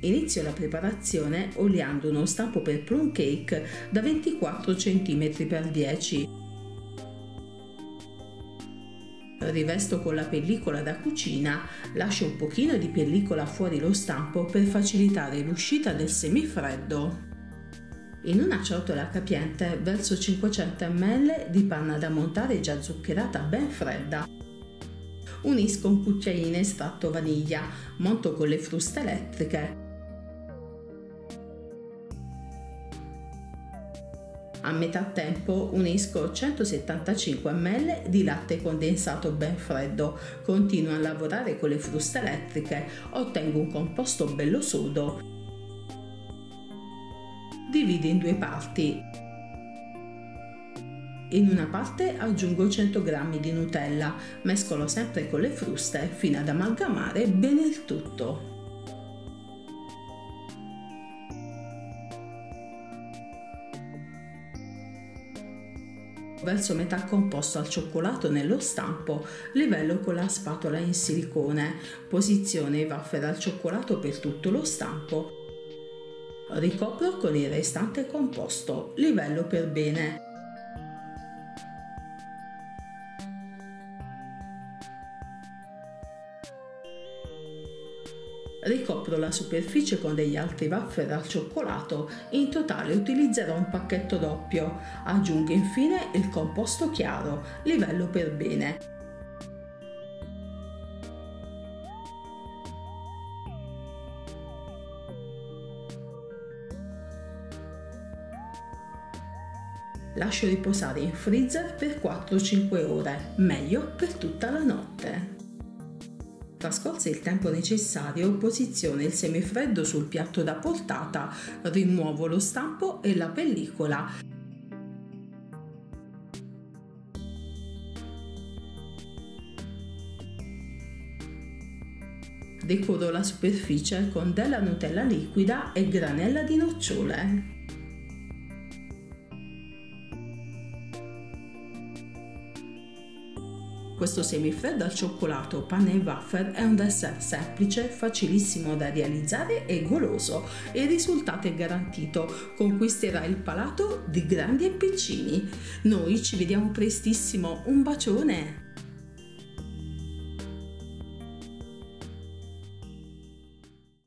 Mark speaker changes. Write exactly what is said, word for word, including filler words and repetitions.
Speaker 1: Inizio la preparazione oliando uno stampo per plum cake da ventiquattro centimetri per dieci. Rivesto con la pellicola da cucina, lascio un pochino di pellicola fuori lo stampo per facilitare l'uscita del semifreddo. In una ciotola capiente verso cinquecento millilitri di panna da montare già zuccherata ben fredda. Unisco un cucchiaino in estratto vaniglia, monto con le fruste elettriche. A metà tempo unisco centosettantacinque millilitri di latte condensato ben freddo, continuo a lavorare con le fruste elettriche, ottengo un composto bello sodo. Divido in due parti. In una parte aggiungo cento grammi di Nutella, mescolo sempre con le fruste fino ad amalgamare bene il tutto. Verso metà composto al cioccolato nello stampo, livello con la spatola in silicone, posiziono i wafer al cioccolato per tutto lo stampo, ricopro con il restante composto, livello per bene. Ricopro la superficie con degli altri wafer al cioccolato, in totale utilizzerò un pacchetto doppio. Aggiungo infine il composto chiaro, livello per bene. Lascio riposare in freezer per quattro cinque ore, meglio per tutta la notte. Trascorso il tempo necessario, posiziono il semifreddo sul piatto da portata, rimuovo lo stampo e la pellicola. Decoro la superficie con della Nutella liquida e granella di nocciole. Questo semifreddo al cioccolato, panna e wafer è un dessert semplice, facilissimo da realizzare e goloso. Il risultato è garantito, conquisterà il palato di grandi e piccini. Noi ci vediamo prestissimo, un bacione!